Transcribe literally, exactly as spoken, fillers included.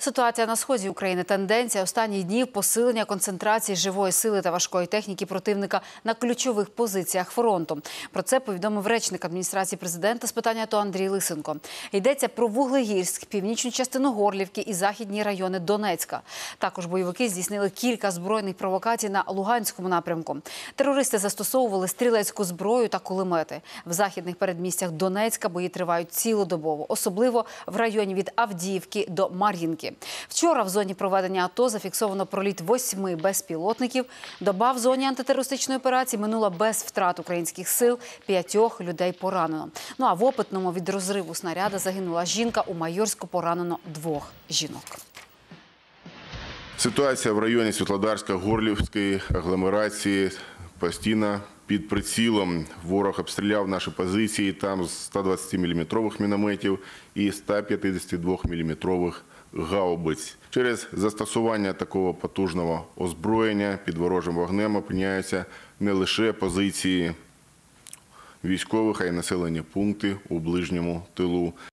Ситуація на сході України – тенденція останніх днів посилення концентрації живої сили та важкої техніки противника на ключових позиціях фронту. Про це повідомив речник адміністрації президента з питань АТО Андрій Лисенко. Йдеться про Вуглегірськ, північну частину Горлівки і західні райони Донецька. Також бойовики здійснили кілька збройних провокацій на Луганському напрямку. Терористи застосовували стрілецьку зброю та кулемети. В західних передмістях Донецька бої тривають цілодобово, особливо в районі від Авдіївки до Мар'їнки. Вчора в зоні проведення АТО зафіксовано проліт восьми безпілотників. Доба в зоні антитерористичної операції минула без втрат українських сил, п'ятьох людей поранено. Ну а в Опитному від розриву снаряда загинула жінка, у Майорську поранено двох жінок. Ситуація в районі Світлодарська-Горлівської агломерації постійно під прицілом. Ворог обстріляв наші позиції там з ста двадцяти міліметрових мінометів і ста п'ятдесяти двох міліметрових гаубиць. Через застосування такого потужного озброєння під ворожим вогнем опиняються не лише позиції військових, а й населені пункти у ближньому тилу.